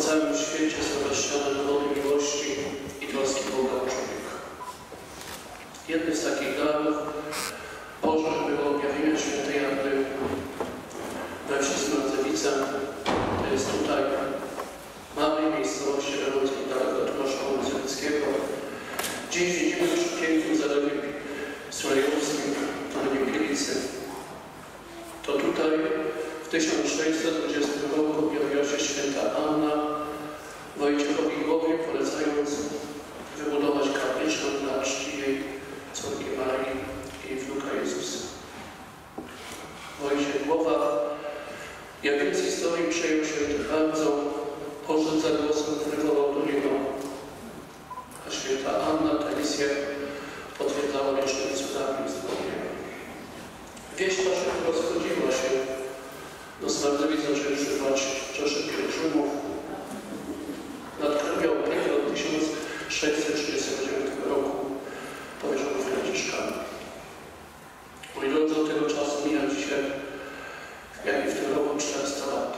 całym świecie są rozsiane dowody miłości i troski Boga o człowieka. Jednym z takich darów Bożych było objawienie świętej Anny we wsi Smerdzewice. To jest tutaj, małej miejscowości leżącej daleko od Tomaszowa Mazowieckiego. Dziś widzimy przy pięknym zalewie Sulejowskim, na Niepielicy. To tutaj w 1620 roku objawiła się święta Anna Wojciechowi Głowie, polecając wybudować kapliczkę dla czci jej córki Marii i wnuka Jezusa. Wojciech Głowa, jak więc historii przejął się bardzo, poszedł za głosem, wywołał do niego, a święta Anna tę misję potwierdzała licznymi cudami zdrowia. Wieść ta szybko rozchodziła się. Do Smerdzewic zaczęły przybywać rzesze pielgrzymów, nad którymi opiekę od 1639 roku powierzono Franciszkanom. Moi drodzy, od tego czasu mija dzisiaj, jak i w tym roku, 400 lat.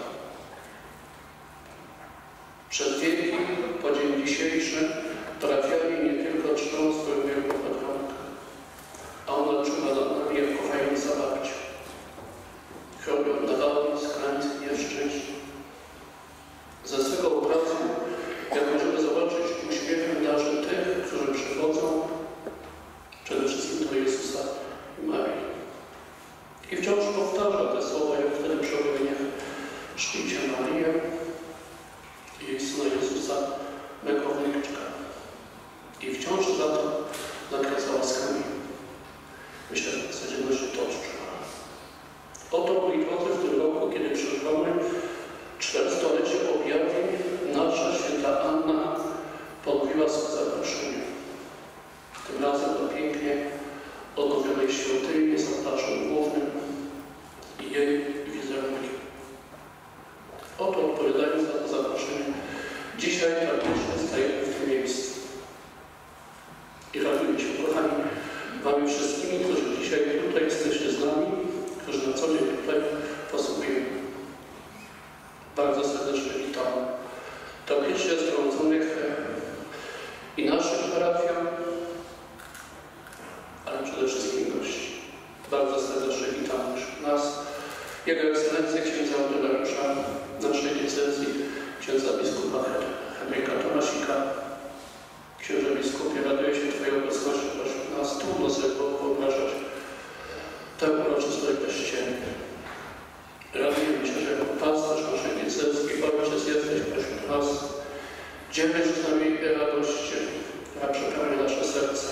Przed wieki, po dzień dzisiejszy, parafianie nie tylko czczą swoją wielką patronkę, a ona czuwa nad nami jak kochająca babcia. Chroni od nawałnic, granic i nieszczęść. Ze swego obrazu, jak możemy zobaczyć, uśmiechem darzy tych, którzy przychodzą przede wszystkim do Jezusa i Marii. I wciąż powtarza te słowa, jak wtedy przy objawieniach: czcijcie Marię i jej Syna Jezusa, mego wnuczka. I wciąż za to nakradza łaskami. Myślę, że w codzienności to odczuwa. Oto, moi drodzy, w tym roku, kiedy przeżywamy 400-lecie objawień, nasza święta Anna podbiła sobie zaproszenie. Tym razem do pięknie odnowionej świątyni z ołtarzem głównym i jej wizerunkiem. Oto, odpowiadając na to zaproszenie, dzisiaj tragicznie stajemy w tym miejscu. I radujmy się, kochani, wami wszystkimi, którzy dzisiaj tutaj jesteście z nami, którzy na co dzień tutaj posługujemy. Bardzo serdecznie witam tragicznie zgromadzonych i naszych parafian, ale przede wszystkim gości. Bardzo serdecznie witam nas, Jego Ekscelencję księdza ordynariusza naszej diecezji, księdza biskupa Henryka Tomasika. Księże biskupie, raduję się Twojej obecności wśród nas. Trudno sobie wyobrażać tę uroczystość bez Ciebie. Radujemy się, że jako pasterz naszej diecezji, Ojciec, jesteś pośród nas. Dzielisz z nami radość, która przepełnia nasze serce.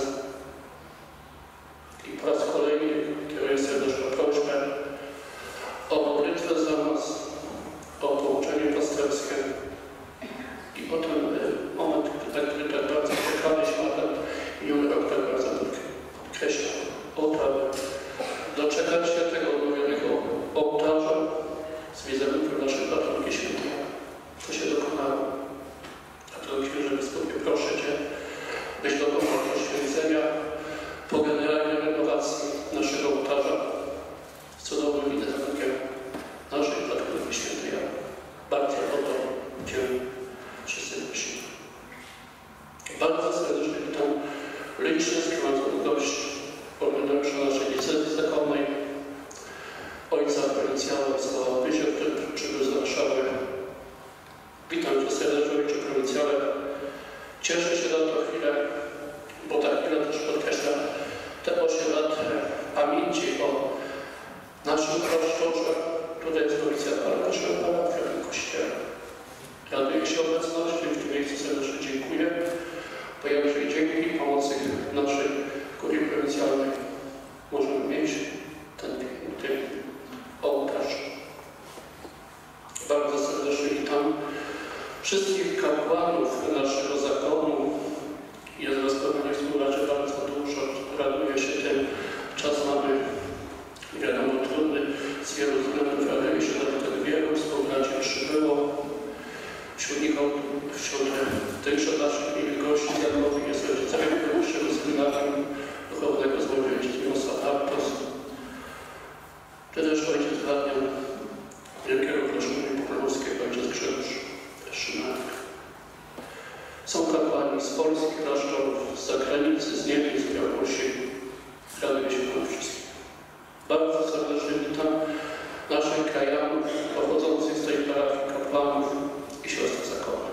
I po raz kolejny kieruję serdeczną prośbę o modlitwę za nas, o pouczenie pasterskie i o ten moment, który tak bardzo czekaliśmy, a ten miniony rok tak bardzo podkreślał. O to, aby doczekać się tego odnowionego ołtarza z wizerunkiem naszej patronki świętej. To się dokonało. Dlatego, księże biskupie, proszę Cię, byś dokonał poświęcenia po generalnej renowacji naszego ołtarza z cudownym wizerunkiem naszej patronki świętej. Bardzo o to Cię wszyscy prosimy. Bardzo serdecznie witam licznie zgromadzonych gości, ordynariusza naszej diecezji zakonnej, ojca prowincjała Władysława Pysia, który przybył z Warszawy. Witam Cię serdecznie, ojcze prowincjale. Cieszę się na tę chwilę, bo ta chwila też podkreśla te 8 lat pamięci o naszym proszczorze. Tutaj jest prowincjał, ale naszym parafianem kościele. Raduję się obecności, w tym miejscu serdecznie dziękuję. Pojawi się dzięki pomocy naszej kurii prowincjalnej możemy mieć ten piękny ołtarz. Bardzo serdecznie witam wszystkich kapłanów naszego zakonu. Jest rozpełnienie współbraci bardzo dużo. Raduję się tym. Czas mamy, wiadomo, trudny z wielu względów. Raduję się, że tak wielu współbraci przybyło. Wśród tychże naszych miłych gości zakonowych jest rodzicem najwyższego seminarium duchownego z Województwa Artos. Czy też ojciec radny Wielkiego Klasztoru Popolskiego, ojciec Grzegorz Szymanek. Są kapłani z Polski, klasztorów, z zagranicy, z Niemiec, z Białorusi. Raduję się Wam wszystkim. Bardzo serdecznie witam naszych krajanów pochodzących z tej parafii, kapłanów i siostry zakonne.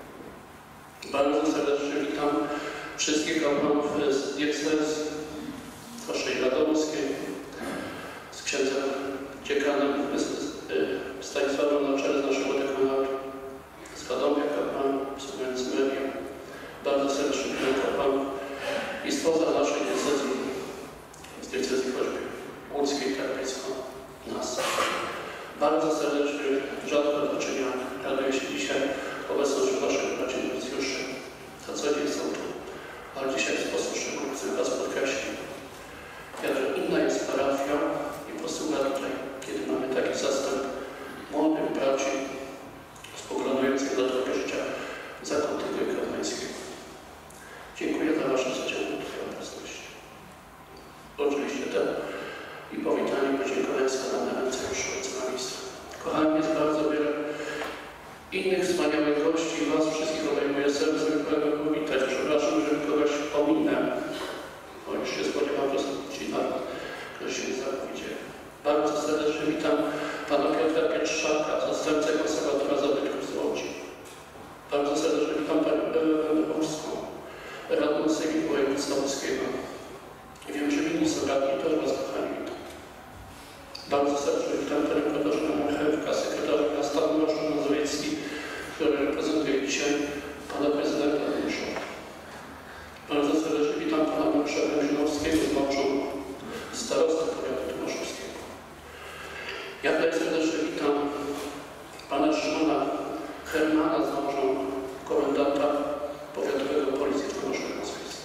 Bardzo serdecznie witam wszystkich kapłanów z diecezji naszej radomskiej, z księdzem dziekanem Stanisławem na czele z naszego dekanatu, z Radomia kapłanów, z Medią. Bardzo serdecznie witam kapłanów i spoza naszej diecezji, z diecezji choćby łódzkiej, tak blisko nas. Bardzo serdecznie, rzadko doczyniam, raduję się dzisiaj obecnością naszych braci nowicjuszy. Na co dzień są tu, ale dzisiaj w sposób szczególny chcę Was podkreślić. Jakże inna jest parafia i posługa tutaj, kiedy mamy taki zastęp młodych braci spoglądających na drogę życia zakonu tego kapłańskiego. Dziękuję za Wasze codzienne tutaj obecność. Oczywiście te i powitanie i podziękowania składam na ręce już ojca magistra. Kochani, jest bardzo wiele innych wspaniałych gości i Was wszystkich obejmuję sercem, którego powitać. Przepraszam, że kogoś pominę, bo już się spodziewam, że ci ktoś się nie zapowiedzie. Bardzo serdecznie witam Pana Piotra Pietrzaka, zastępcę konserwatora zabytków z Łodzi. Bardzo serdecznie witam Panią Ewę Borską, radną Sejmu Województwa Łódzkiego. I wiem, że inni są radni, też Was kochani witam. Bardzo serdecznie witam Panią Katarzynę Marchewka, sekretarza miasta Miłosz Mazowiecki, który reprezentuje dzisiaj Pana Prezydenta Mniejszowa. Bardzo serdecznie witam Pana Marszałka Zielowskiego z Moczu, starostę powiatu tomaszowskiego. Ja tutaj serdecznie witam Pana Szymona Hermana z Moczu, komendanta powiatowego Policji w Tomaszowie Mazowieckim.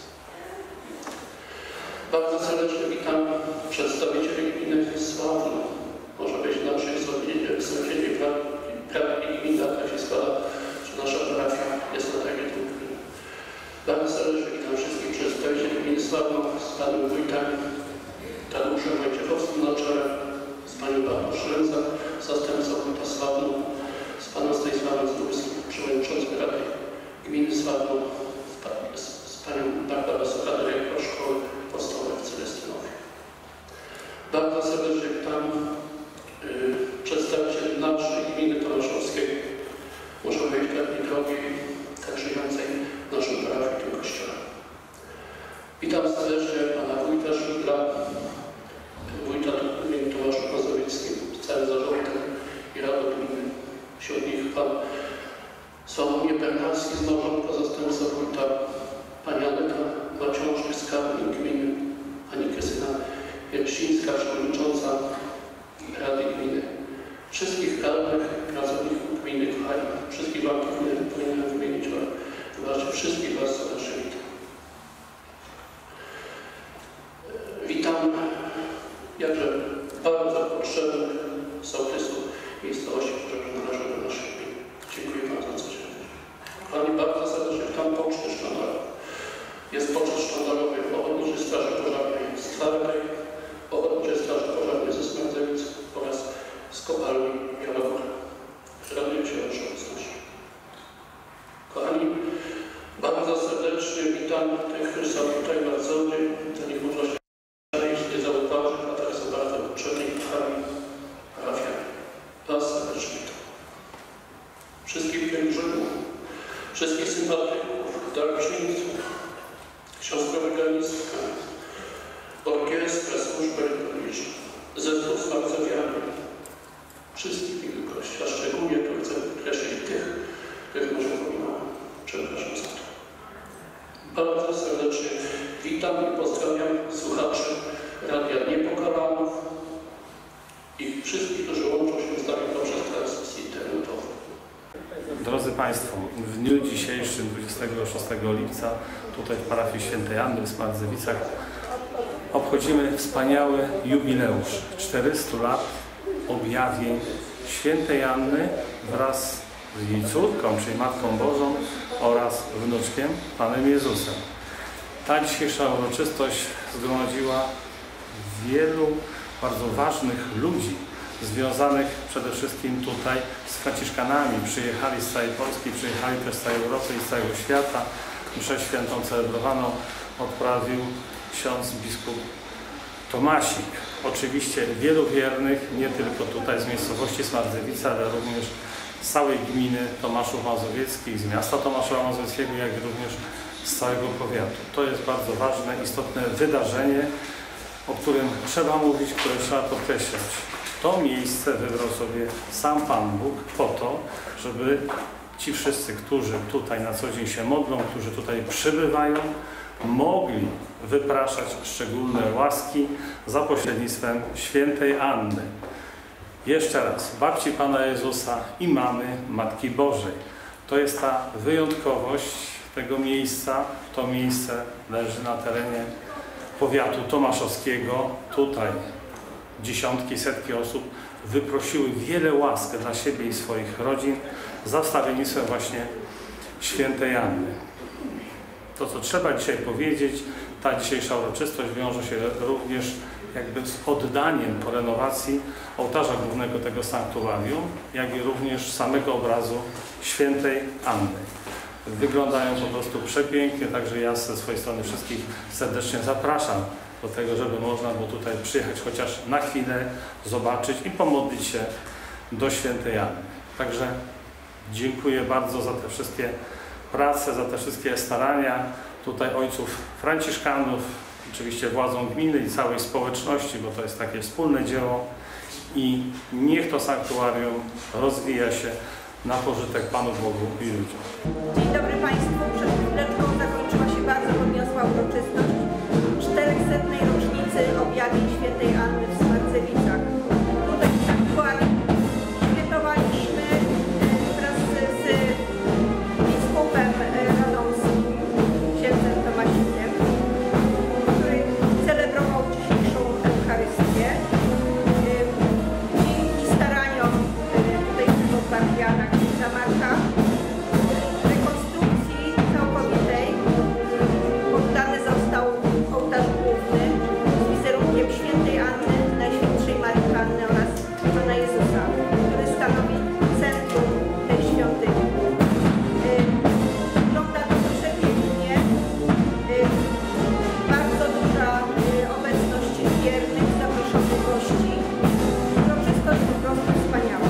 Bardzo serdecznie witam przedstawicieli gminy Sławno. Może być naszej sąsiedzie prawie gmina, tak się składa, że nasza parafia jest na terenie tej gminy. Bardzo serdecznie witam wszystkich przedstawicieli gminy Sławno z panem wójtem Tadeuszem Wojciechowskim na czele, z panią Beatą Szrędza, zastępcą wójta Sławno, z panem Stanisławem Zdrójskim, przewodniczącym Rady Gminy Sławno, z panią Barbarą Socha, dyrektor Szkoły Podstawowej w Celestynowie. Bardzo serdecznie witam przedstawicieli naszej gminy tomaszowskiej, muszę powiedzieć tak drogiej, tak żyjącej w naszym parafiu, w tym kościele. Witam serdecznie Pana Wójta Szydla, Wójta Gminy Tomaszów Mazowieckim, z całym zarządem i Radą Gminy. Wśród nich Pan Sławomir Bernarski z Małżonka, zastępca wójta, Pani Aneta Maciążek, skarbnik gminy, Pani Krystyna Wiercińska, przewodnicząca Rady Gminy. Wszystkich radnych, pracowników gminy, kochani, wszystkich Wam powinienem wymienić, ale wybaczcie, wszystkich Was serdecznie witam. Witam jakże bardzo potrzebnych sołtysów miejscowości, które należą do naszej gminy. Dziękuję Wam za codzienność. Kochani, bardzo serdecznie witam poczty sztandarowe. Jest poczet sztandarowy o Ochotniczej Straży Pożarnej z Twardej, o Ochotniczej Straży Pożarnej ze Smędzewic oraz z kopalni Białogóra. Raduję się Waszą obecnością. Kochani, bardzo serdecznie witam tych, którzy są tutaj na co dzień. To niech można się nie zauważyć, a teraz są bardzo potrzebni kochani parafiani. Was serdecznie witam. Wszystkich pielgrzymów, wszystkich sympatyków, darczyńców, siostry organistkę, orkiestrę, służbę liturgiczną, zespół smarcowiany, wszystkich miłych gości, a szczególnie tu chcę podkreślić tych, których może pominąłem. Przepraszam za to. Bardzo serdecznie witam i pozdrawiam słuchaczy Radia Niepokalanów i wszystkich, którzy łączą się z nami poprzez transmisję internetową. Drodzy Państwo, w dniu dzisiejszym, 26 lipca, tutaj w parafii Świętej Anny w Smardzewicach obchodzimy wspaniały jubileusz 400 lat objawień Świętej Anny wraz z jej córką, czyli Matką Bożą oraz wnuczkiem, Panem Jezusem. Ta dzisiejsza uroczystość zgromadziła wielu bardzo ważnych ludzi związanych przede wszystkim tutaj z Franciszkanami. Przyjechali z całej Polski, przyjechali też z całej Europy i z całego świata. Mszę świętą celebrowaną odprawił ksiądz biskup Tomasik. Oczywiście wielu wiernych, nie tylko tutaj z miejscowości Smardzewice, ale również z całej gminy Tomaszów Mazowieckich, z miasta Tomaszowa Mazowieckiego, jak i również z całego powiatu. To jest bardzo ważne, istotne wydarzenie, o którym trzeba mówić, które trzeba podkreślać. To miejsce wybrał sobie sam Pan Bóg po to, żeby ci wszyscy, którzy tutaj na co dzień się modlą, którzy tutaj przybywają, mogli wypraszać szczególne łaski za pośrednictwem świętej Anny. Jeszcze raz, babci Pana Jezusa i mamy Matki Bożej. To jest ta wyjątkowość tego miejsca. To miejsce leży na terenie powiatu tomaszowskiego. Tutaj dziesiątki, setki osób wyprosiły wiele łask dla siebie i swoich rodzin za wstawiennictwem właśnie świętej Anny. To, co trzeba dzisiaj powiedzieć, ta dzisiejsza uroczystość wiąże się również jakby z oddaniem po renowacji ołtarza głównego tego sanktuarium, jak i również samego obrazu świętej Anny. Wyglądają po prostu przepięknie, także ja ze swojej strony wszystkich serdecznie zapraszam do tego, żeby można było tutaj przyjechać chociaż na chwilę, zobaczyć i pomodlić się do świętej Anny. Także dziękuję bardzo za te wszystkie prace, za te wszystkie starania tutaj ojców franciszkanów, oczywiście władzom gminy i całej społeczności, bo to jest takie wspólne dzieło i niech to sanktuarium rozwija się na pożytek Panu Bogu i ludziom. Dzień dobry Państwu. Przed chwileczką zakończyła się bardzo podniosła uroczystość 400. rocznicy objawień świętej Anny w Smardzewicach. Tutaj w sanktuarium świętowaliśmy wraz z biskupem radomskim, księdzem Tomasikiem, który celebrował dzisiejszą Eucharystię. Dzięki staraniom tutejszego parafiana księdza Marka rekonstrukcji całkowitej poddany został ołtarz główny z wizerunkiem świętej Anny, Najświętszej Marii Panny oraz Pana Jezusa, który stanowi centrum tej świątyni. Wygląda to przepięknie. Bardzo duża obecność wiernych, zaproszonych gości. Uroczystość po prostu wspaniała.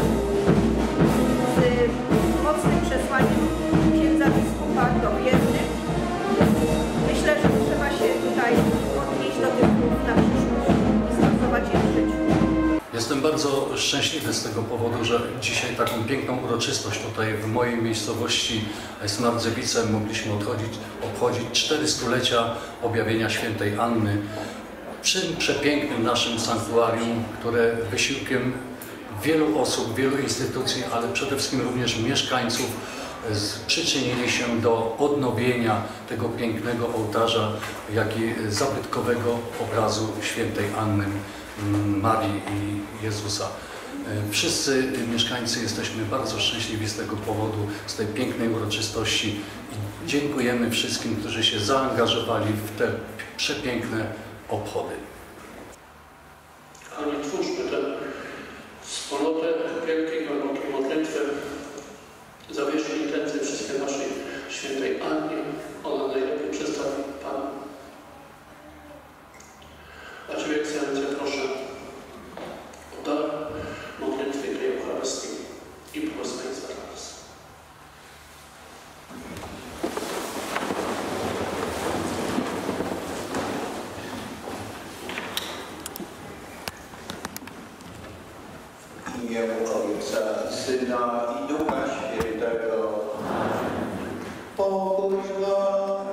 Z mocnym przesłaniem księdza biskupa do wiernych. Myślę, że trzeba się tutaj odnieść do tych słów na przyszłość i stosować je w życiu. Jestem bardzo szczęśliwy z tego powodu, że dzisiaj taką piękną uroczystość tutaj w mojej miejscowości Smardzewice mogliśmy obchodzić 400-lecia objawienia świętej Anny przy przepięknym naszym sanktuarium, które wysiłkiem wielu osób, wielu instytucji, ale przede wszystkim również mieszkańców przyczynili się do odnowienia tego pięknego ołtarza, jak i zabytkowego obrazu świętej Anny, Marii i Jezusa. Wszyscy mieszkańcy jesteśmy bardzo szczęśliwi z tego powodu, z tej pięknej uroczystości i dziękujemy wszystkim, którzy się zaangażowali w te przepiękne obchody. Kochani, twórzmy tę wspólnotę wielkiej, głębokiej modlitwy. Zawierzmy intencje wszystkie naszej świętej Annie. Ona najlepiej przedstawi Panu. A Ciebie, Ekscelencjo, proszę o dar modlitwy tej Eucharystii i błogosławieństwa dla nas. W imię Ojca i Syna i Ducha Świętego. Pokój wam.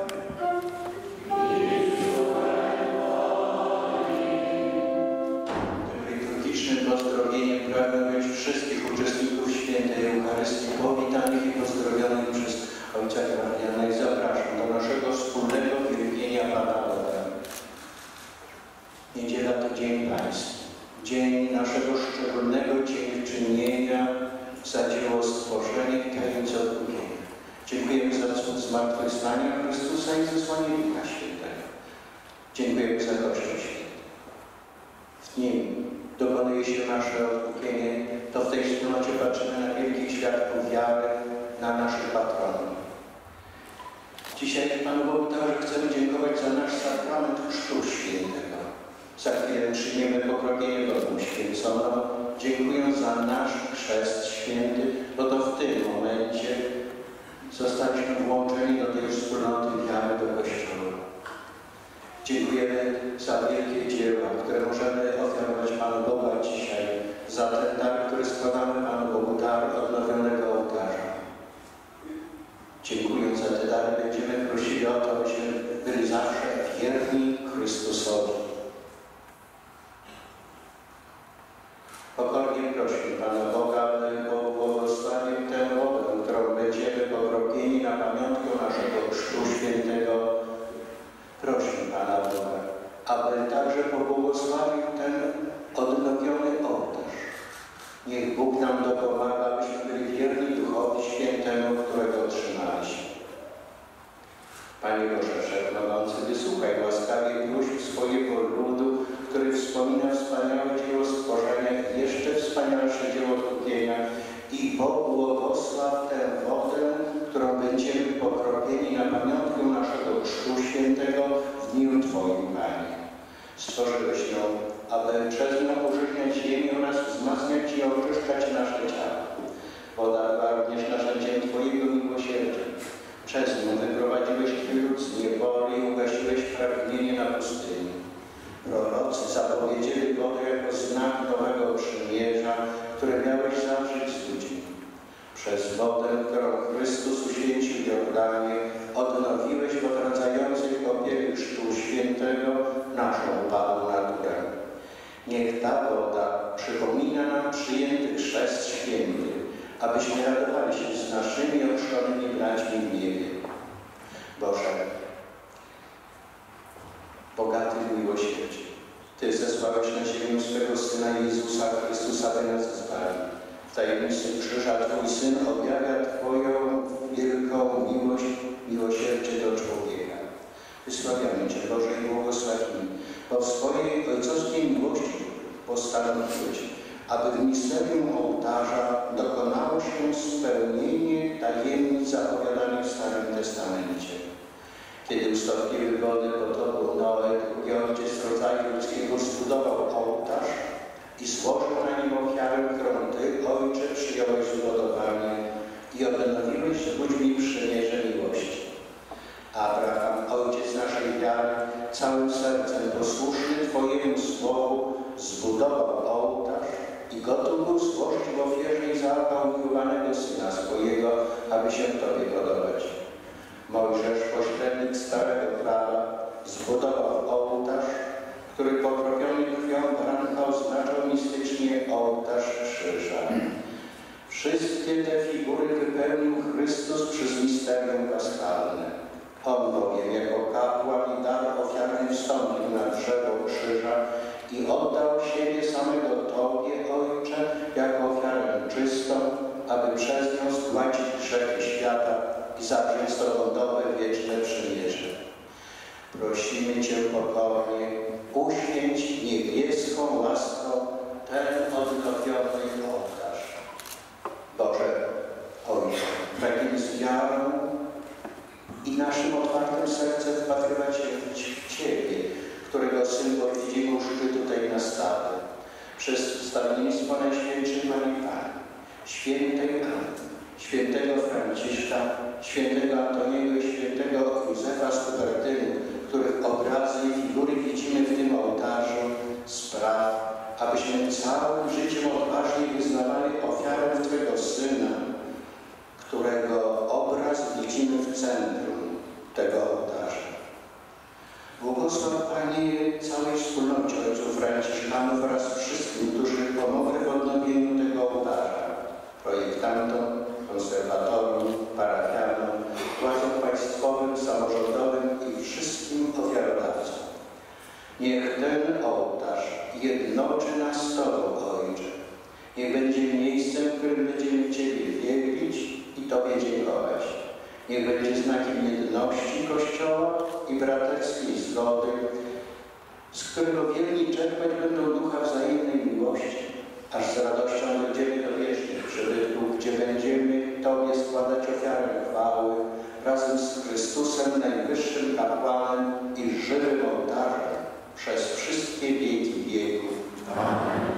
Liturgicznym pozdrowieniem pragnę być wszystkich uczestników świętej Eucharystii powitanych i pozdrowionych przez Ojca Grafiana i zapraszam do naszego wspólnego wielbienia Pana Boga. Niedziela to Dzień Pański. Dzień naszego szczególnego dziękczynienia za dzieło stworzenia i tajemnicę odkupienia. Dziękujemy za cud zmartwychwstania Chrystusa i zesłanie Ducha Świętego. Dziękujemy za Kościół Święty. W Nim dokonuje się nasze odkupienie, to w tej wspólnocie patrzymy na wielkich świadków wiary, na naszych patronów. Dzisiaj Panu Bogu także chcemy dziękować za nasz sakrament Chrztu Świętego. Za chwilę przyjmiemy pokropienie wodą święconą, dziękując za nasz chrzest święty, bo to w tym momencie zostaliśmy włączeni do tej wspólnoty wiary do Kościoła. Dziękujemy za wielkie dzieła, które możemy ofiarować Panu Bogu dzisiaj, za ten dar, który składamy Panu Bogu, dar odnowionego ołtarza. Dziękując za te dary, będziemy prosili o to, abyśmy byli zawsze wierni Chrystusowi. Pokornie prosimy Pana Boga, aby błogosławił tę wodę, którą będziemy pokropieni na pamiątkę naszego Chrztu Świętego. Prosimy Pana Boga, aby także pobłogosławił ten odnowiony ołtarz. Niech Bóg nam dopomaga, abyśmy byli wierni Duchowi Świętemu, którego otrzymaliśmy. Panie Boże Wszechmogący, wysłuchaj łaskawie próśb swojego ludu, który wspomina wspaniałe dzieło stworzenia i jeszcze wspanialsze dzieło odkupienia i pobłogosław tę wodę, którą będziemy pokropieni na pamiątkę naszego Chrztu Świętego w dniu Twoim, Panie. Stworzyłeś ją, aby przez nią użytniać ziemię oraz wzmacniać i oczyszczać nasze ciało. Woda była również narzędziem Twojego miłosierdzia. Przez nią wyprowadziłeś Twój lud z niewoli i ugasiłeś pragnienie na pustyni. Prorocy zapowiedzieli wodę jako znak nowego przymierza, które miałeś zawrzeć z ludźmi. Przez wodę, którą Chrystus uświęcił w Jordanie, odnowiłeś w odradzającej kąpieli Chrztu Świętego naszą upadłą naturę. Niech ta woda przypomina nam przyjęty chrzest święty, abyśmy radowali się z naszymi ochrzczonymi braćmi w niebie. Boże, bogaty w miłosierdzie, Ty zesłałeś na ziemię swego Syna Jezusa Chrystusa, by nas zbawił. W tajemnicy krzyża Twój Syn objawia Twoją wielką miłość, miłosierdzie do człowieka. Wysławiamy Cię, Boże, i błogosławimy, bo w swojej ojcowskiej miłości postanowiłeś, aby w misterium ołtarza dokonało się spełnienie tajemnic zapowiadanych w Starym Testamencie. Kiedy ustąpiły wody potopu Noe, drugi ojciec rodzaju ludzkiego zbudował ołtarz i złożył na nim ofiarę, którą Ty, Ojcze, przyjąłeś zbudowanie i odnowiłeś z ludźmi przymierze miłości. Abraham, ojciec naszej wiary, całym sercem posłuszny Twojemu słowu, zbudował ołtarz i gotów był złożyć w ofierze Izaaka umiłowanego syna swojego, aby się Tobie podobać. Mojżesz, pośrednik Starego Prawa, zbudował ołtarz, który pokropiony krwią baranka oznaczał mistycznie ołtarz krzyża. Wszystkie te figury wypełnił Chrystus przez misterium paschalne. On bowiem jako kapłan i dar ofiarny wstąpił na drzewo krzyża i oddał siebie samego Tobie, Ojcze, jako ofiarę czystą, aby przez nią zgładzić grzechy świata i zawrzeć z Tobą nowe, wieczne przymierze. Prosimy Cię pokornie, uświęć niebieską łaską ten odnowiony ołtarz. Boże, Ojcze, pragniemy z wiarą i naszym otwartym sercem wpatrywać się w Ciebie, którego symbol widzimy u szczytu tej nastawy, przez wstawiennictwo Najświętszej Marii Panny, świętej Anny, świętego Franciszka, świętego Antoniego i świętego Józefa z Kupertyny, których obrazy i figury widzimy w tym ołtarzu, spraw, abyśmy całym życiem odważnie wyznawali ofiarę Twego Syna, którego obraz widzimy w centrum tego ołtarza. Błogosław, Panie, całej wspólnocie ojców franciszkanów oraz wszystkim, którzy pomogli w odnowieniu tego ołtarza, projektantom, konserwatorom, parafianom, władzom państwowym, samorządowym i wszystkim ofiarodawcom. Niech ten ołtarz jednoczy nas z Tobą, Ojcze. Niech będzie miejscem, w którym będziemy Ciebie wielbić i Tobie dziękować. Niech będzie znakiem jedności Kościoła i braterskiej zgody z którego wierni czerpać będą ducha wzajemnej miłości, aż z radością będziemy dowierzchnić przybytku, gdzie będziemy Tobie składać ofiarę chwały razem z Chrystusem, najwyższym kapłanem i żywym ołtarzem przez wszystkie wieki wieków. Amen.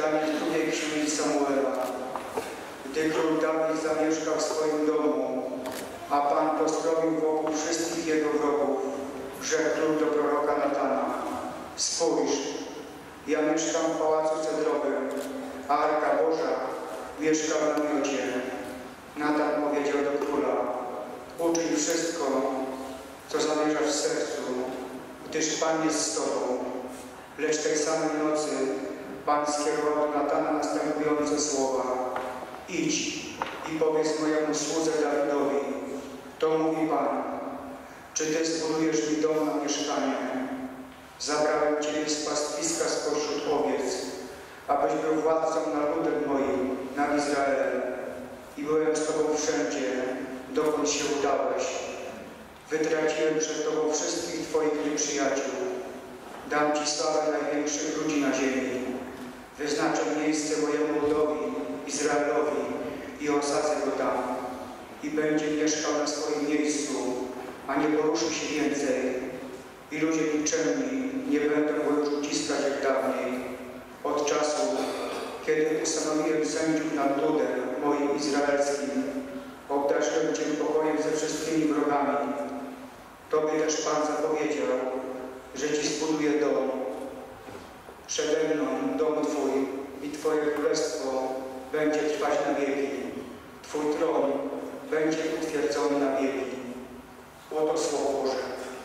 Czytanie z drugiej księgi Samuela. Gdy król Dawid zamieszkał w swoim domu, a Pan pozdrowił wokół wszystkich jego wrogów, rzekł król do proroka Natana: spójrz, ja mieszkam w pałacu cedrowym, a Arka Boża mieszka w namiocie. Natan powiedział do króla: uczyń wszystko, co zamierzasz w sercu, gdyż Pan jest z tobą. Lecz tej samej nocy Pan skierował do Natana następujące słowa: idź i powiedz mojemu słudze Dawidowi, to mówi Pan, czy Ty zbudujesz mi dom na mieszkanie? Zabrałem Ciebie z pastwiska spośród owiec, abyś był władcą nad ludem moim, nad Izraelem. I byłem z Tobą wszędzie, dokąd się udałeś. Wytraciłem przed Tobą wszystkich Twoich nieprzyjaciół. Dam Ci sławę największych ludzi na ziemi. Wyznaczę miejsce mojemu ludowi, Izraelowi, i osadzę go tam. I będzie mieszkał na swoim miejscu, a nie poruszy się więcej. I ludzie nikczemni nie będą go już uciskać jak dawniej. Od czasu, kiedy ustanowiłem sędziów nad ludem moim izraelskim, obdarzyłem Cię pokojem ze wszystkimi wrogami. Tobie też Pan zapowiedział, że Ci zbuduję dom. Przede mną dom Twój i Twoje królestwo będzie trwać na wieki. Twój tron będzie utwierdzony na wieki. Oto Słowo Boże.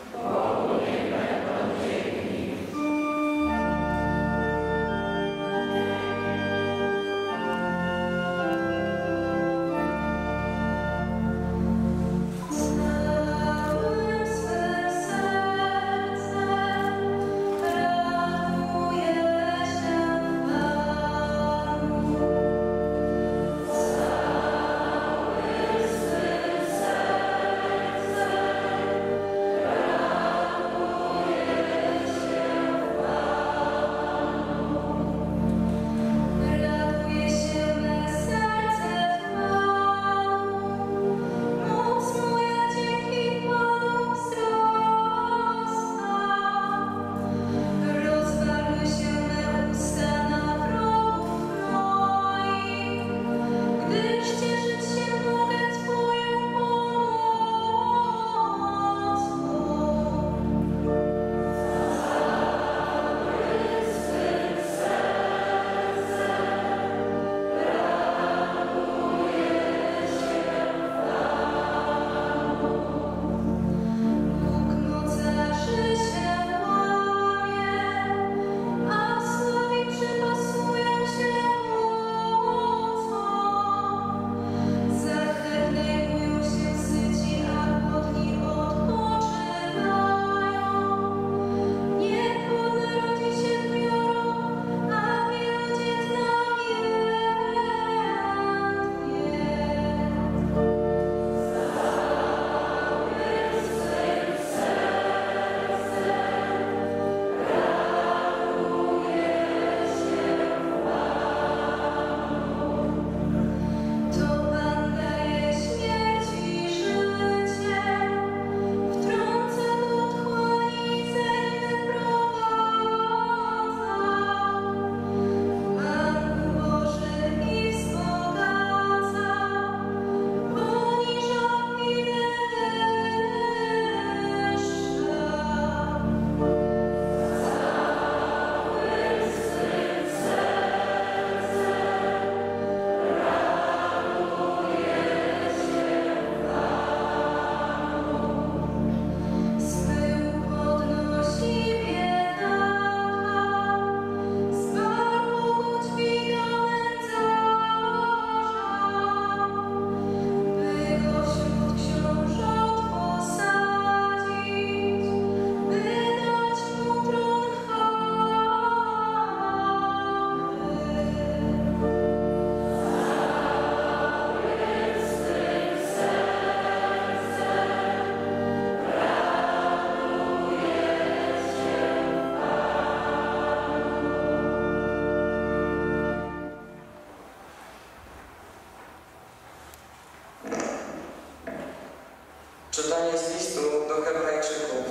Czytanie z listu do Hebrajczyków.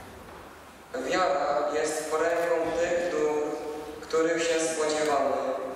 Wiara jest foremką tych dóbr, których się spodziewamy,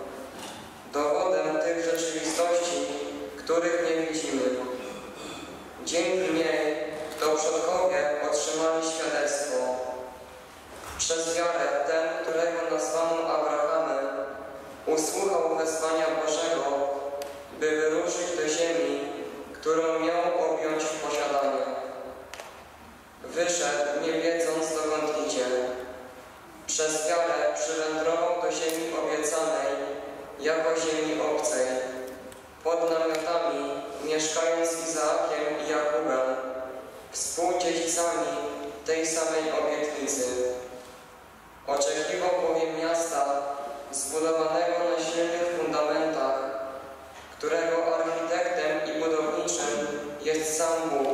usłuchał wezwania Bożego, by wyruszyć do ziemi, którą miał objąć w posiadanie. Wyszedł, nie wiedząc, dokąd idzie. Przez wiarę przywędrował do ziemi obiecanej, jako ziemi obcej, pod namiotami, mieszkając z Izaakiem i Jakubem, współdziedzicami tej samej obietnicy. Oczekiwał bowiem miasta zbudowanego na silnych fundamentach, którego architektem i budowniczym jest sam Bóg.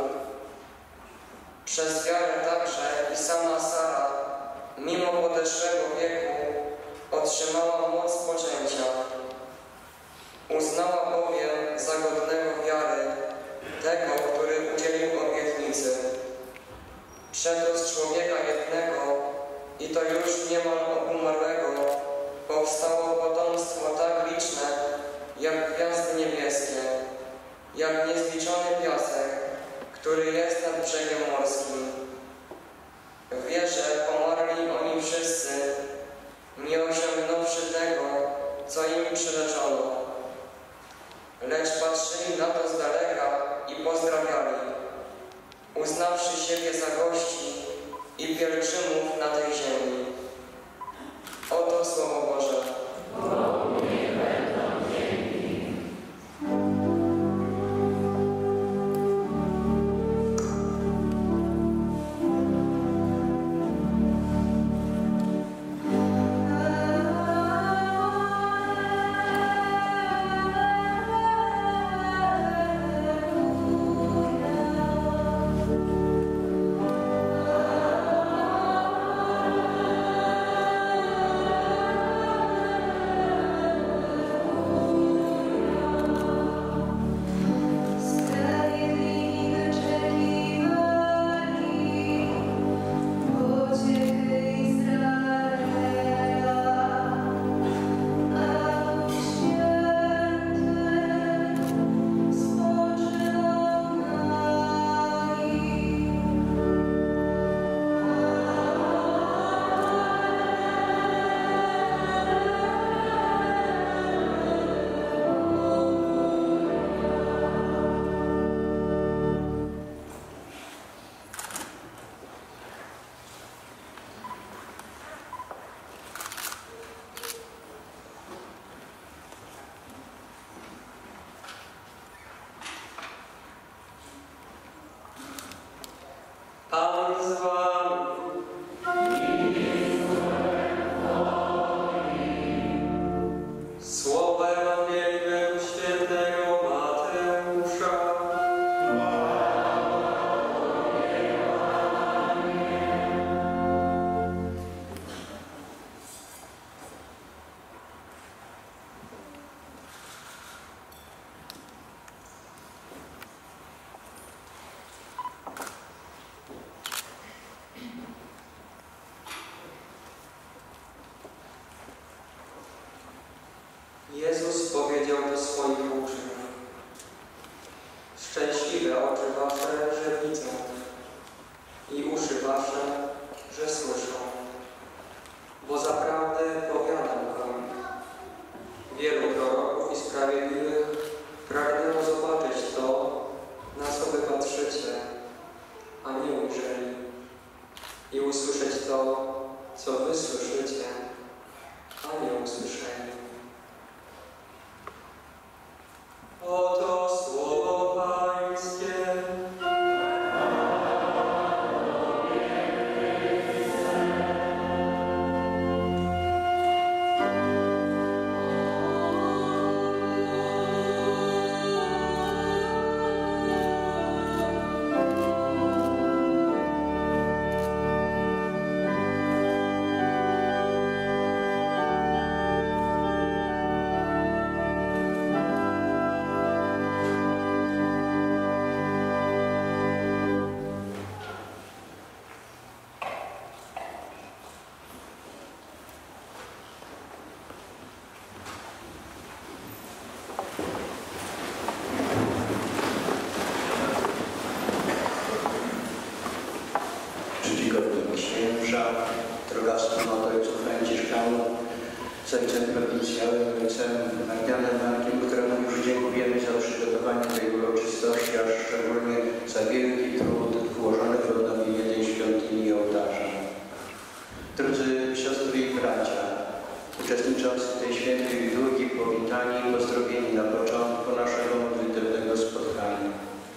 Przez wiarę także i sama Sara, mimo podeszłego wieku, otrzymała moc poczęcia. Uznała bowiem za godnego wiary tego, który udzielił obietnicy. Przeto z człowieka jednego, i to już niemal obumarłego, powstało potomstwo tak liczne, jak gwiazdy niebieskie, jak niezliczony piasek, który jest nad brzegiem morskim. W wierze pomarli oni wszyscy, nie osiągnąwszy tego, co im przyrzeczono. Lecz patrzyli na to z daleka i pozdrawiali, uznawszy siebie za gości i pielgrzymów na tej ziemi. Oto Słowo Boże. Pan z wami. Słowo Ewangelii świętego Mateusza. Jezus powiedział do swoich uczniów: szczęśliwe oczy wasze, że widzą, i uszy wasze, że słyszą. Bo zaprawdę powiadam wam, wielu proroków i sprawiedliwych pragnęło zobaczyć to, na co wy patrzycie, a nie ujrzeli, i usłyszeć to, co wy słyszycie, a nie usłyszeli. Oto Słowo Pańskie. Czcigodni księża, droga wspólnota ojców Franciszkanów, z ojcem prowincjałem, ojcem Magdanem Markiem, któremu już dziękujemy za przygotowanie tej uroczystości, a szczególnie za wielki trud włożony w odnowienie tej świątyni i ołtarza. Drodzy siostry i bracia, uczestniczący w tej świętej liturgii, powitani i pozdrowieni na początku naszego modlitewnego spotkania.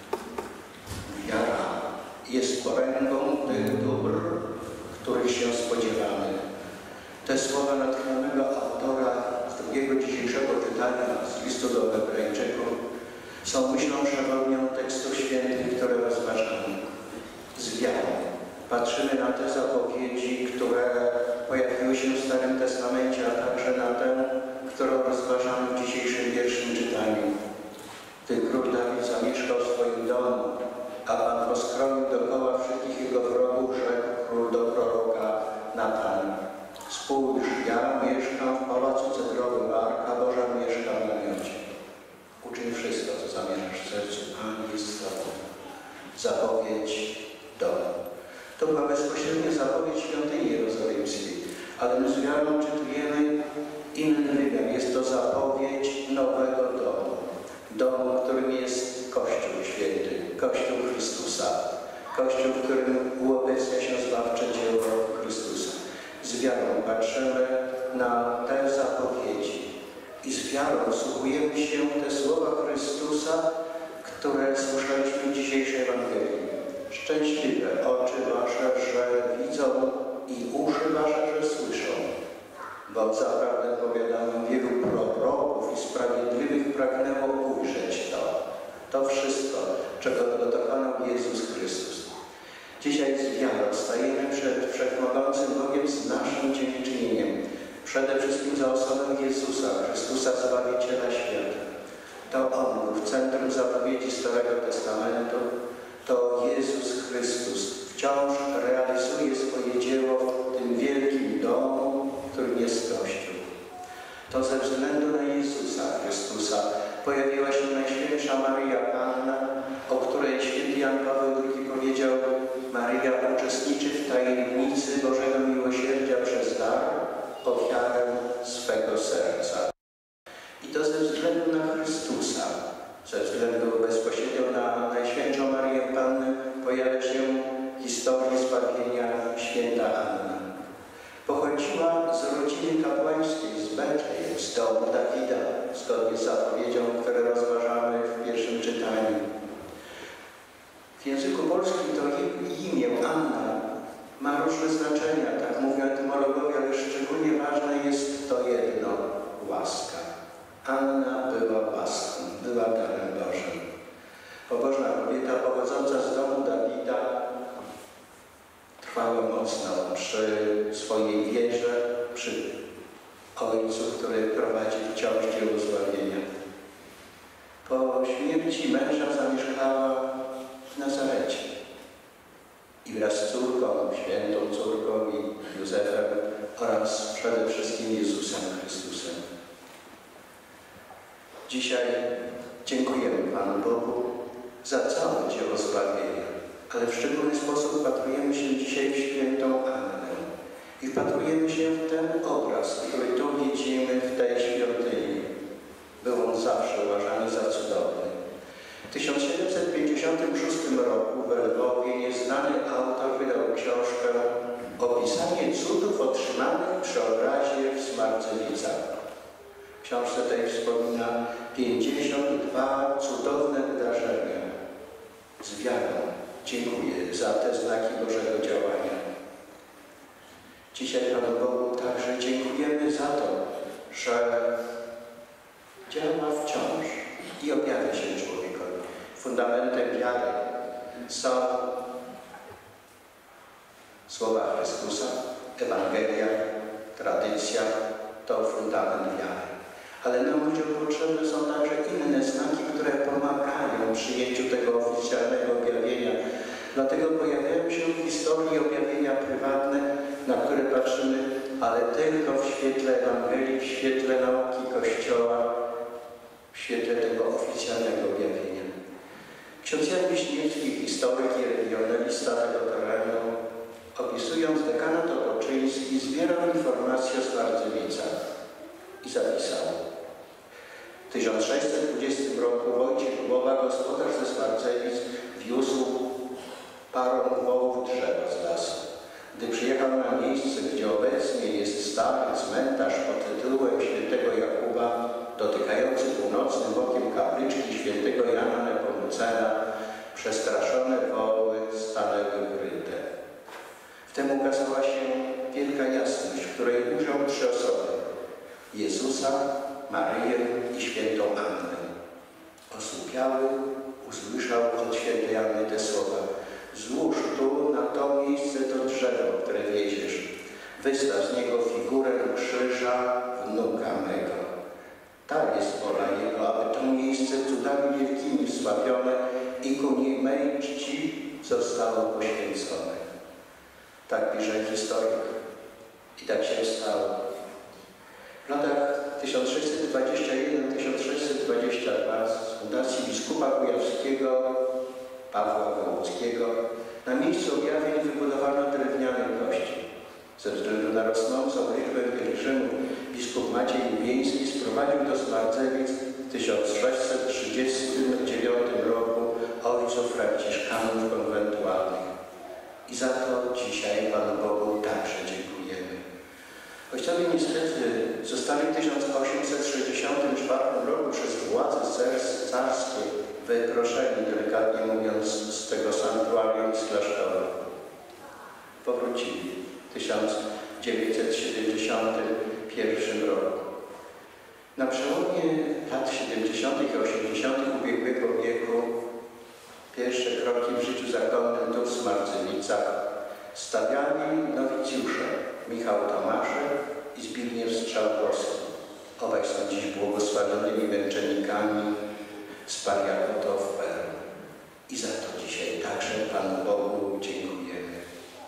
Wiara jest poręką tych dóbr, których się spodziewamy. Te słowa natchnionego autora z drugiego dzisiejszego czytania z listu do Hebrajczyków są myślą przewodnią tekstów świętych, które rozważamy. Z wiarą patrzymy na te zapowiedzi, które pojawiły się w Starym Testamencie, a także na tę, którą rozważamy w dzisiejszym pierwszym czytaniu. Gdy król Dawid zamieszkał w swoim domu, a Pan poskroił dookoła wszystkich jego wrogów, rzekł król do proroka Natan: spójrz, ja mieszkam w pałacu cedrowym, a Arka Boża mieszka w namiocie. Uczyń wszystko, co zamierzasz w sercu, Pan jest z tobą. Zapowiedź domu. To była bezpośrednia zapowiedź świątyni jerozolimskiej, ale my z wiarą czytujemy inny wymiar. Jest to zapowiedź nowego domu. Domu, którym jest Kościół Święty, Kościół Chrystusa. Kościół, w którym uobecnia się zbawcze dzieło Chrystusa. Z wiarą patrzymy na te zapowiedzi i z wiarą wsłuchujemy się w te słowa Chrystusa, które słyszeliśmy w dzisiejszej Ewangelii. Szczęśliwe oczy wasze, że widzą i uszy wasze, że słyszą. Bo zaprawdę powiadam, wielu proroków i sprawiedliwych pragnęło ujrzeć to wszystko, czego dokonał Jezus Chrystus. Dzisiaj z wiarą stajemy przed Wszechmogącym Bogiem z naszym dziękczynieniem. Przede wszystkim za osobę Jezusa Chrystusa, Zbawiciela świata. To On był w centrum zapowiedzi Starego Testamentu. To Jezus Chrystus wciąż realizuje swoje dzieło w tym wielkim domu, którym jest Kościół. To ze względu na Jezusa Chrystusa pojawiła się Najświętsza Maryja Panna, o której święty Jan Paweł II powiedział: Maryja uczestniczy w tajemnicy Bożego miłosierdzia przez dar, ofiarę swego serca. I to ze względu na Chrystusa, ze względu bezpośrednio na Najświętszą Maryję Pannę pojawia się historia zbawienia święta Anna. Pochodziła z rodziny kapłańskiej z Betlejem, z domu Dawida, zgodnie z zapowiedzią, które rozważamy w pierwszym czytaniu. W języku polskim to imię Anna ma różne znaczenia, tak mówią etymologowie, ale szczególnie ważne jest to jedno: łaska. Anna była łaską, była darem Bożym. Pobożna kobieta pochodząca z domu Dawida trwała mocno przy swojej wierze, przy Ojcu, który prowadzi wciąż dzieło zbawienia. Po śmierci męża zamieszkała w Nazarecie i wraz z córką, świętą córką i Józefem oraz przede wszystkim Jezusem Chrystusem. Dzisiaj dziękujemy Panu Bogu za całe dzieło zbawienia, ale w szczególny sposób wpatrujemy się dzisiaj w świętą Annę i wpatrujemy się w ten obraz, który tu widzimy w tej świątyni. Był on zawsze uważany za cudowny. W 1756 roku w Lwowie nieznany autor wydał książkę Opisanie cudów otrzymanych przy obrazie w Smarcewicach. W książce tej wspomina 52 cudowne wydarzenia. Z wiarą dziękuję za te znaki Bożego działania. Dzisiaj Panu Bogu także dziękujemy za to, że działa wciąż i objawia się człowiekowi. Fundamentem wiary są słowa Chrystusa, Ewangelia, tradycja, to fundament wiary. Ale nam ludziom potrzebne są także inne znaki, które pomagają w przyjęciu tego oficjalnego objawienia. Dlatego pojawiają się w historii objawienia prywatne, na które patrzymy, ale tylko w świetle Ewangelii, w świetle nauki Kościoła, w świetle tego oficjalnego objawienia. Ksiądz Jan Wiśniewski, historyk i regionalista tego terenu, opisując dekanat opoczyński, zbierał informacje o Smarcewicach i zapisał: W 1620 roku Wojciech Głowa, gospodarz ze Smardzewic, wiózł parą wołów drzewa z lasu. Gdy przyjechał na miejsce, gdzie obecnie jest stary cmentarz pod tytułem świętego Jakuba, dotykający północnym okiem kapliczki świętego Jana Nepomucena, przestraszone woły stanęły wryte. Wtem ukazała się wielka jasność, w której ujrzał 3 osoby: Jezusa, Maryję i świętą Annę. Osłupiały usłyszał od świętej Anny te słowa: złóż tu na to miejsce to drzewo, które wiedziesz. Wystaw z niego figurę krzyża wnuka mego. Ta jest wola Jego, aby to miejsce cudami wielkimi wsławione i ku niej mej czci zostało poświęcone. Tak pisze historyk. I tak się stało. W latach 1621-1622 z fundacji biskupa kujawskiego Pawła Gołockiego na miejscu objawień wybudowano drewniany kościół. Ze względu na rosnącą liczbę pielgrzymów biskup Maciej Lubieński sprowadził do Smardzewic w 1639 roku ojców franciszkanów konwentualnych. I za to dzisiaj Panu Bogu także dziękujemy. Ojcowie niestety zostali w 1864 roku przez władze carskie wyproszeni, delikatnie mówiąc, z tego sanktuarium z klasztoru. Powrócili w 1971 roku. Na przełomie lat 70. i 80. ubiegłego wieku pierwsze kroki w życiu zakonnym tu w Smardzewicach stawiali nowicjusze Michał Tomaszek i Zbigniew Strzałkowski. Obaj są dziś błogosławionymi męczennikami z Pariakuto w Peru. I za to dzisiaj także Panu Bogu dziękujemy.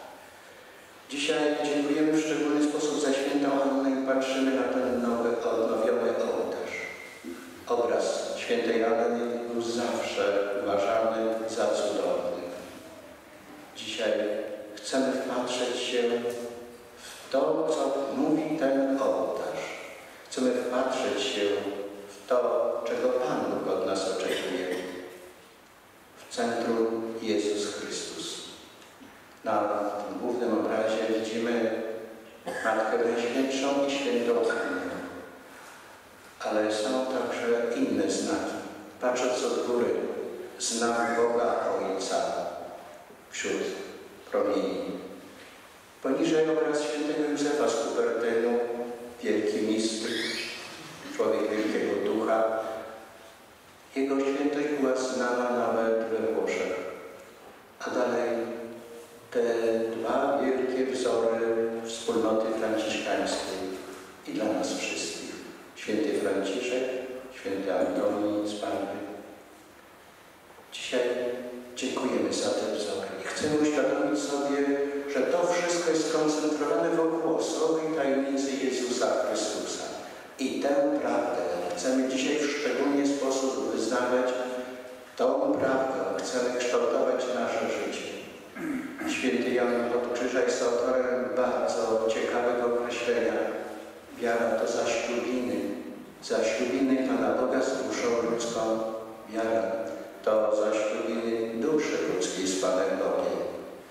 Dzisiaj dziękujemy w szczególny sposób za świętą Annę i patrzymy na ten nowy, odnowiony ołtarz. Obraz świętej Anny był zawsze uważany za cudowny. Dzisiaj chcemy wpatrzeć się w to, co mówi ten ołtarz. Chcemy wpatrzeć się w to, czego Pan Bóg od nas oczekuje. W centrum Jezus Chrystus. Na tym głównym obrazie widzimy Matkę Najświętszą i świętą Annę. Ale są także inne znaki. Patrząc od góry, znak Boga Ojca wśród promieni. Poniżej obraz świętego Józefa z Kupertynu, wielki mistyk, człowiek wielkiego ducha. Jego świętość była znana nawet we Włoszech. A dalej te dwa wielkie wzory wspólnoty franciszkańskiej i dla nas wszystkich. Święty Franciszek, święty Antoni z Padwy. Dzisiaj dziękujemy za te wzory i chcemy uświadomić sobie, że to wszystko jest skoncentrowane wokół osoby i tajemnicy Jezusa Chrystusa. I tę prawdę chcemy dzisiaj w szczególny sposób wyznawać. Tą prawdą chcemy kształtować nasze życie. Święty Jan od Krzyża jest autorem bardzo ciekawego określenia. Wiara to zaślubiny Pana Boga z duszą ludzką. Wiara to zaślubiny duszy ludzkiej z Panem Bogiem.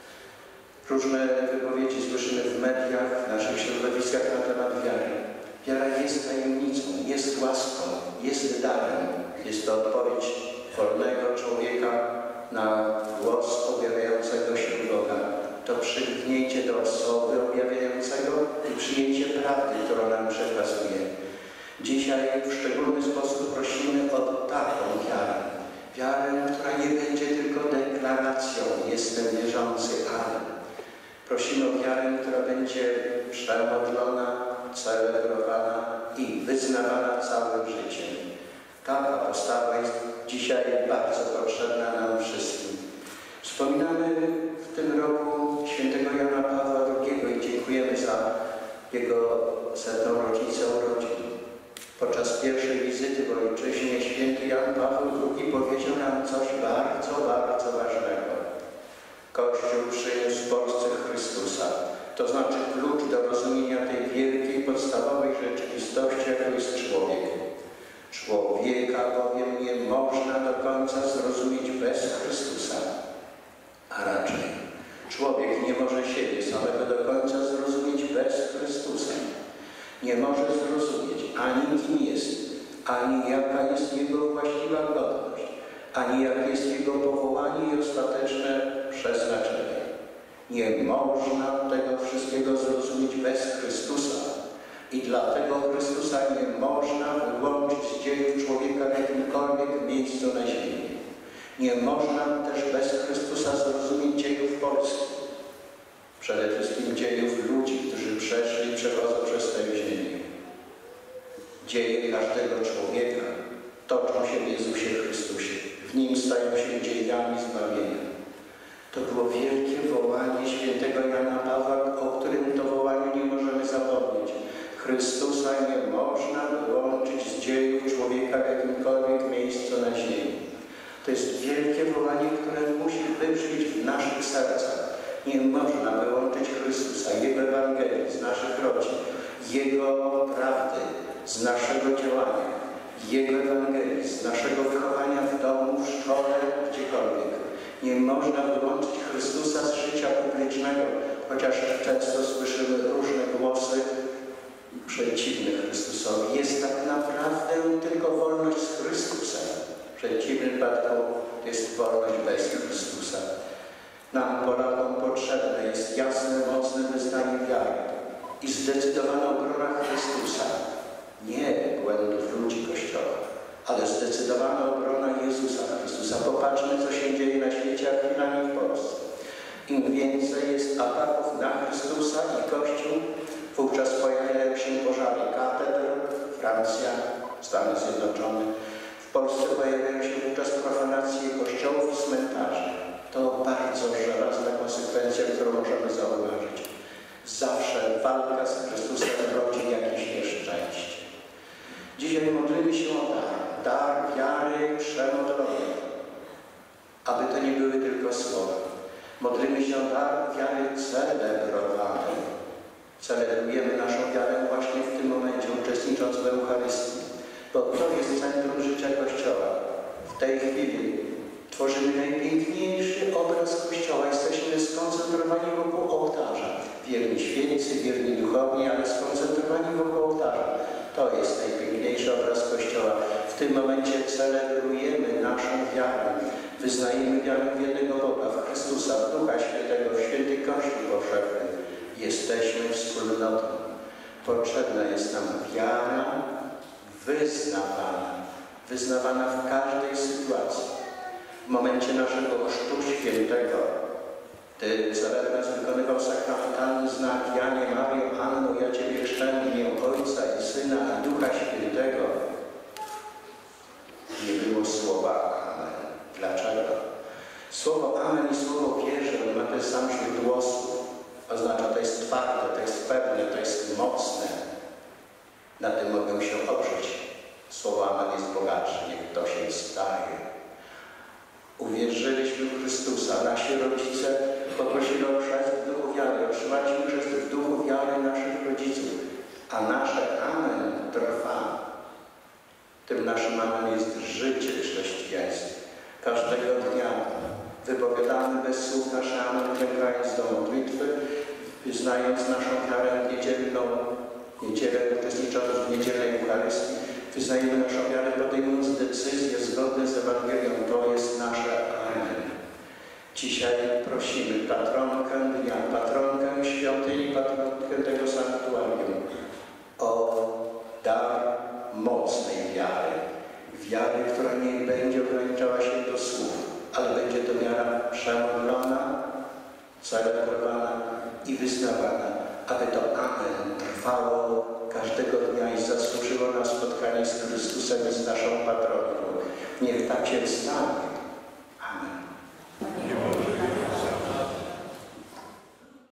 Różne wypowiedzi słyszymy w mediach, w naszych środowiskach na temat wiary. Wiara jest tajemnicą, jest łaską, jest darem. Jest to odpowiedź wolnego człowieka na głos objawiającego się Boga. To przylgnięcie do osoby objawiającego i przyjęcie prawdy, którą nam przekazuje. Dzisiaj w szczególny sposób prosimy o taką wiarę. Wiarę, która nie będzie tylko deklaracją, jestem wierzący, ale. Prosimy o wiarę, która będzie przemodlona, celebrowana i wyznawana całym życiem. Taka postawa jest dzisiaj bardzo potrzebna nam wszystkim. Wspominamy w tym roku świętego Jana Pawła II i dziękujemy za jego 100. rocznicę urodzin. Podczas pierwszej wizyty w ojczyźnie święty Jan Paweł II powiedział nam coś bardzo, bardzo ważnego. Kościół przyniósł w Polsce Chrystusa, to znaczy klucz do rozumienia tej wielkiej, podstawowej rzeczywistości, jaką jest człowiek. Człowiek bowiem nie można do końca zrozumieć bez Chrystusa, a raczej człowiek nie może siebie samego do końca zrozumieć bez Chrystusa. Nie może zrozumieć ani kim jest, ani jaka jest jego właściwa godność, ani jakie jest jego powołanie i ostateczne przeznaczenie. Nie można tego wszystkiego zrozumieć bez Chrystusa i dlatego Chrystusa nie można wyłączyć z dziejów człowieka w jakimkolwiek miejscu na ziemi. Nie można też bez Chrystusa zrozumieć dziejów Polski. Przede wszystkim dziejów ludzi, którzy przeszli i przechodzą przez tę ziemię. Dzieje każdego człowieka toczą się w Jezusie Chrystusie. W Nim stają się dziejami zbawienia. To było wielkie wołanie świętego Jana Pawła, o którym to wołaniu nie możemy zapomnieć. Chrystusa nie można wyłączyć z dziejów człowieka w jakimkolwiek miejscu na ziemi. To jest wielkie wołanie, które musi wybrzmieć w naszych sercach. Nie można wyłączyć Chrystusa, Jego Ewangelii z naszych rodzin, Jego prawdy z naszego działania, Jego Ewangelii z naszego wychowania w domu, w szkole, gdziekolwiek. Nie można wyłączyć Chrystusa z życia publicznego, chociaż często słyszymy różne głosy przeciwne Chrystusowi. Jest tak naprawdę tylko wolność z Chrystusem. W przeciwnym wypadku jest wolność bez Chrystusa. Nam, Polakom, potrzebne jest jasne, mocne wyznanie wiary i zdecydowana obrona Chrystusa. Nie błędów ludzi Kościoła, ale zdecydowana obrona Jezusa Chrystusa. Popatrzmy, co się dzieje na świecie, a chwilami w Polsce. Im więcej jest ataków na Chrystusa i Kościół, wówczas pojawiają się pożary katedr, Francja, Stany Zjednoczone. W Polsce pojawiają się wówczas profanacje kościołów i cmentarzy. To bardzo żelazna konsekwencja, którą możemy zauważyć. Zawsze walka z Chrystusem rodzi jakieś nieszczęście. Dzisiaj modlimy się o dar wiary przemodlonej, aby to nie były tylko słowa. Modlimy się o dar wiary celebrowany. Celebrujemy naszą wiarę właśnie w tym momencie, uczestnicząc w Eucharystii, bo to jest centrum życia Kościoła. W tej chwili tworzymy najpiękniejszy obraz Kościoła. Jesteśmy skoncentrowani wokół ołtarza. Wierni świeccy, wierni duchowni, ale skoncentrowani wokół ołtarza. To jest najpiękniejszy obraz Kościoła. W tym momencie celebrujemy naszą wiarę. Wyznajemy wiarę w jednego Boga, w Chrystusa, w Ducha Świętego, w święty Kościół powszechny. Jesteśmy wspólnotą. Potrzebna jest nam wiara wyznawana w każdej sytuacji. W momencie naszego chrztu świętego, gdy celebrant wykonywał sakramentalny znak: Janie, Mario, Anno, ja Ciebie chrzczę w imię Ojca i Syna i Ducha Świętego, nie było słowa Amen. Dlaczego? Słowo Amen i słowo wierzę ma ten sam źródło słów. Oznacza, to jest twarde, to jest pewne, to jest mocne. Na tym mogę się oprzeć. Słowo Amen jest bogatsze, niech to się staje. Uwierzyliśmy w Chrystusa. Nasi rodzice poprosili o chrzest w duchu wiary. Otrzymaliśmy chrzest w duchu wiary naszych rodziców. A nasze Amen trwa. Tym naszym Amen jest życie chrześcijańskie. Każdego dnia wypowiadamy bez słów nasze Amen, klękając do modlitwy, wyznając naszą wiarę niedzielną, uczestnicząc w niedzielnej Eucharystii, wyznajemy naszą wiarę, podejmując decyzje zgodne z Ewangelią. To jest nasze Amen. Dzisiaj prosimy patronkę dnia, patronkę świątyni, patronkę tego sanktuarium o dar mocnej wiary. Wiary, która nie będzie ograniczała się do słów, ale będzie to wiara przemodlona, celebrowana i wyznawana, aby to Amen trwało każdego dnia i zasłużyło na spotkanie z Chrystusem i z naszą patronką. Niech tak się stanie.